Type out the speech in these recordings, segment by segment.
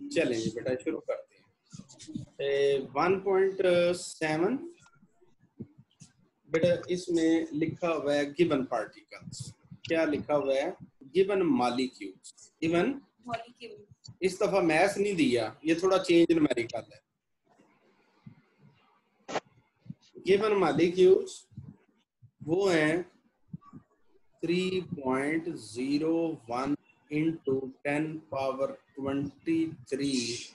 चलेंगे बेटा शुरू करते हैं। 1.7 बेटा इसमें लिखा हुआ है गिवन पार्टिकल्स। क्या लिखा हुआ है? Given molecules. गिवन इस दफा मैथ नहीं दिया, ये थोड़ा चेंज न्यूमेरिकल है। गिवन मॉलिक्यूल्स वो हैं 3.01 इंटू 10⁻23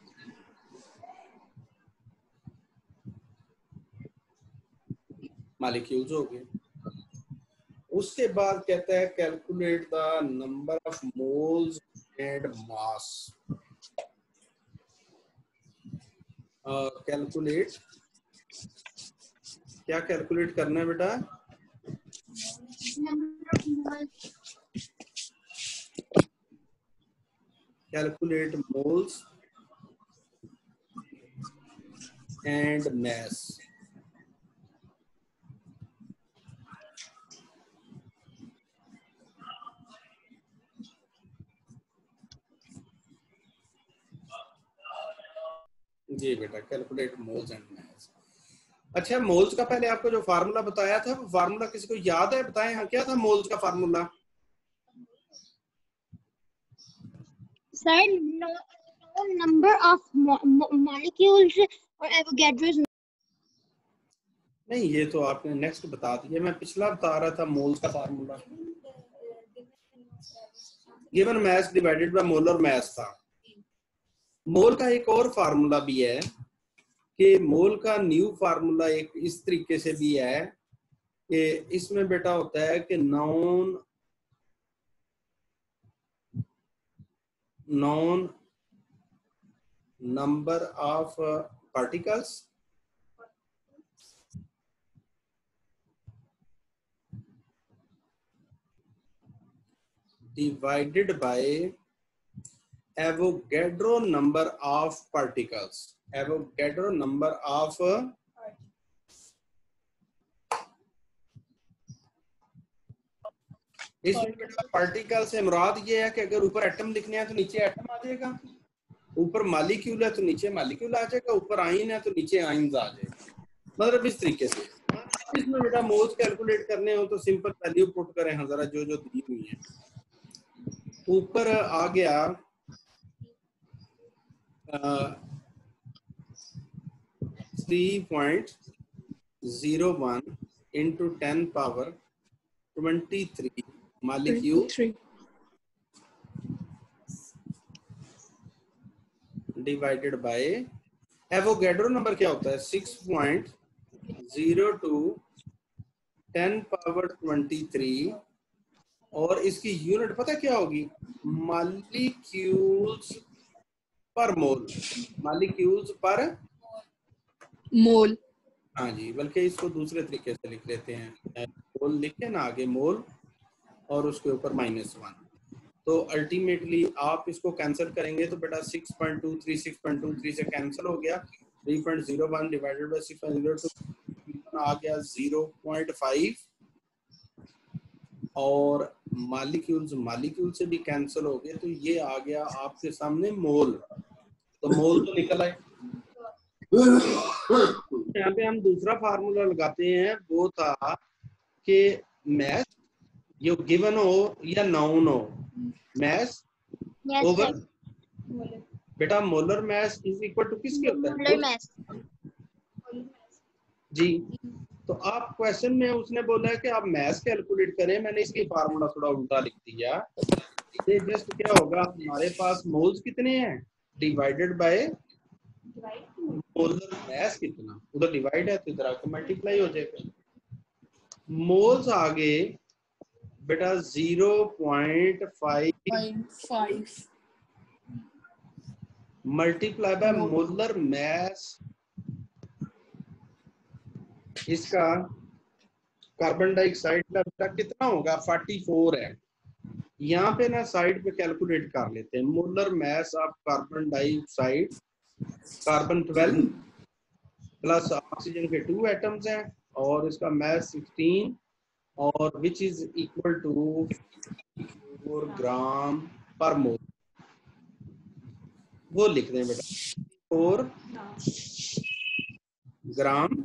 मॉलिक्यूल्स हो गए। उसके बाद कहता है calculate the number of moles and mass. Calculate, क्या कैलकुलेट करना है बेटा? Calculate moles and mass. जी बेटा, कैलकुलेट मोल्स एंड मास। अच्छा, मोल्स का पहले आपको जो फार्मूला बताया था, वो फार्मूला किसी को याद है? बताएं, हाँ, क्या था मोल्स का formula? Sir, number of molecules और एवोगैड्रोस। नहीं, ये तो आपने नेक्स्ट बता दिया। मैं पिछला बता रहा था मोल्स का formula. Given mass divided by molar mass था। मोल का एक और फार्मूला भी है कि मोल का न्यू फार्मूला एक इस तरीके से भी है कि इसमें बेटा होता है कि non number of particles divided by Avogadro number of particles. Avogadro number of इसमें पार्टिकल से मुराद ये है कि अगर ऊपर एटम लिखने हैं तो नीचे एटम आ जाएगा, ऊपर मॉलिक्यूल है तो नीचे मॉलिक्यूल आ जाएगा, ऊपर आइन है तो नीचे आइंस आ जाएगा। मतलब इस तरीके से। इसमें बेटा मोल्स कैलकुलेट करने हो तो सिंपल वैल्यू पुट करें, हाँ जरा जो जो दी हुई है। ऊपर आ गया 3.01 into 10⁻23 molecule divided by Avogadro number क्या होता है? 6.02 10⁻23 और इसकी यूनिट पता क्या होगी? मॉलिक्यूल्स पर मोल। मॉलिक्यूल्स पर मोल। हाँ जी, बल्कि इसको दूसरे तरीके से लिख लेते हैं। मोल लिख के ना आगे मोल और उसके ऊपर -1। तो अल्टीमेटली आप इसको कैंसिल करेंगे तो बेटा 6.23 से कैंसिल हो गया। 3.01 डिवाइडेड बाय 6.02 आ गया 0.5 और मॉलिक्यूल से भी कैंसिल हो गए तो ये आ गया आपके सामने मोल। तो मोल तो निकल आए। यहाँ पे हम दूसरा फार्मूला लगाते हैं, वो था कि मैथ ये गिवन हो या नाउन हो, मैथ ओवर बेटा molar mass is equal to किसके होता है? मोलर मास जी। तो आप क्वेश्चन में उसने बोला है कि आप मैथ कैलकुलेट करें, मैंने इसकी फार्मूला थोड़ा उल्टा लिख दिया। ये जस्ट क्या होगा, हमारे पास मोल्स कितने हैं डिवाइडेड बाय मोलर मास कितना, उधर डिवाइड है तो इधर आके मल्टीप्लाई हो जाएगा। मोल्स आगे बेटा 0.5 मल्टीप्लाई बाय मोलर मास। इसका कार्बन डाइऑक्साइड का बेटा कितना होगा? 44 है। यहाँ पे ना साइड पे कैलकुलेट कर लेते हैं। Molar mass of carbon dioxide, carbon 12 plus oxygen के 2 एटम्स हैं और इसका मास 16 और which is equal to 4 gram per mole. वो लिख दें बेटा 4 ग्राम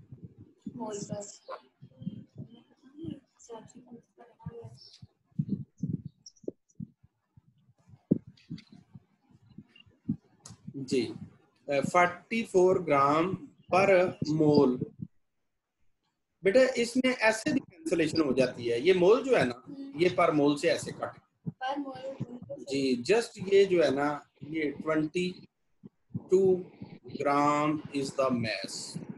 जी 44 ग्राम पर मोल। बेटा इसमें ऐसे भी कैंसलेशन हो जाती है, ये मोल जो है ना ये पर मोल से ऐसे कट जी, जस्ट ये जो है ना ये 22 ग्राम इज द मैस।